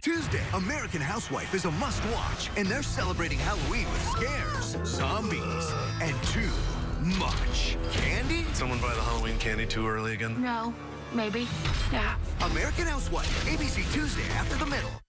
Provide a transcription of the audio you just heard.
Tuesday, American Housewife is a must-watch, and they're celebrating Halloween with scares, zombies, and too much candy. Someone buy the Halloween candy too early again? No, maybe. Yeah. American Housewife, ABC Tuesday after the middle.